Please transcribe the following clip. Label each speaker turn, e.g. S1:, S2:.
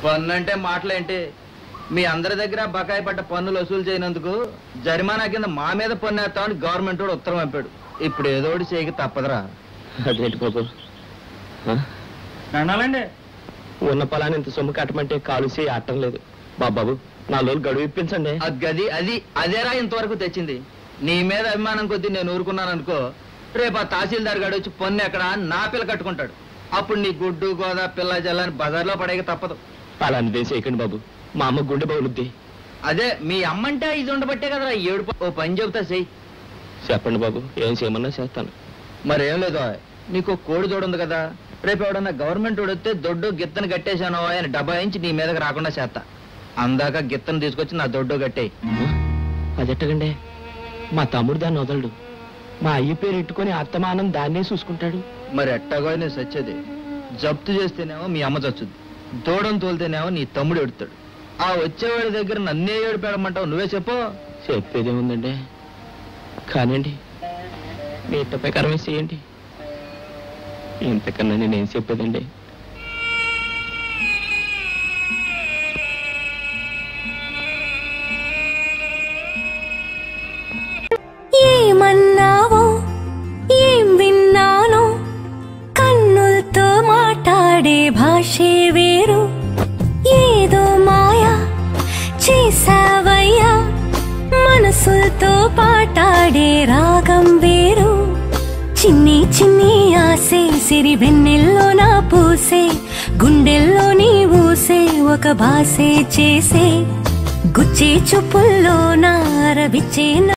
S1: పన్ను అంటే మాటలేంటి? మీ అందరి దగ్గర బకాయి పడ్డ పన్నులు వసూలు చేయనందుకు జరిమానా కింద మా మీద పన్ను వేస్తామని గవర్నమెంట్ వాడు ఉత్తరం పంపాడు. ఇప్పుడు ఏదో ఒకటి చేయక తప్పదురా.
S2: అదేంటి బాబు?
S3: అనాలండి
S2: ఉన్న పొలాన్ని ఇంత సొమ్ము కట్టమంటే కాలుసి ఆడటం లేదు. బాబు 4 రోజులు గడువు ఇప్పించండి.
S1: అదేరా ఇంతవరకు తెచ్చింది. నీ మీద అభిమానం కొద్దీ నేను ఊరుకున్నాను అనుకో, రేపు ఆ తహసీల్దార్ గారు వచ్చి పన్ను ఎక్కడ నా పిల్ల కట్టుకుంటాడు. అప్పుడు నీ గుడ్డు గోదా పిల్ల జల్లని బజార్లో పడేక తప్పదు.
S2: అలాంటిదే చేయకండి బాబు, మా అమ్మ గుండె బౌలుద్ది.
S1: అదే మీ అమ్మంటే ఇది ఉండబట్టే కదరా ఏడు. ఓ పని చెబుతా చెయ్యి.
S2: చెప్పండి బాబు, ఏం చేయమన్నా చేస్తాను.
S1: మరేం లేదు, నీకు కోడి దూడుంది కదా, రేపు ఎవడన్నా గవర్నమెంట్ వస్తే దొడ్డు గిత్తను కట్టేశాను అని డబ్బా ఇంచి నీ మీదకి రాకుండా చేస్తా. అందాక గిత్తను తీసుకొచ్చి నా దొడ్డు కట్టేయి.
S2: అదెట్టకండి, మా తమ్ముడు దాన్ని వదలడు. మా అయ్య పేరు ఎట్టుకొని అత్తమానం దాన్నే చూసుకుంటాడు.
S1: మరి ఎట్టగో నేను సచ్చేది. జప్తు చేస్తేనేమో మీ అమ్మ చచ్చుద్ది, దూడం తోలితేనేమో నీ తమ్ముడు ఎడుతాడు. ఆ వచ్చేవాడి దగ్గర నన్నే ఏడిపెడమంటావు, నువ్వే చెప్పు.
S2: చెప్పేదేముందండి, కానండి మీ ఇట్ట ప్రకారమే చేయండి. ఇంతకన్నా నేనేం చెప్పేదండి?
S4: ఏమన్నావో ఏం విన్నానో, కన్నులతో మాట్లాడే భాషే వేరు. ఏదో మాయా చేసావయ్యా, మనసులతో పాటాడే రాగం వేరు. చిన్ని చిన్ని ఆసే సిరి వెన్నెల్లో నా పూసే, గుండెల్లో నీ ఊసే ఒక భాసే చేసే. గుచ్చే చూపుల్లో నా రవిచ్చే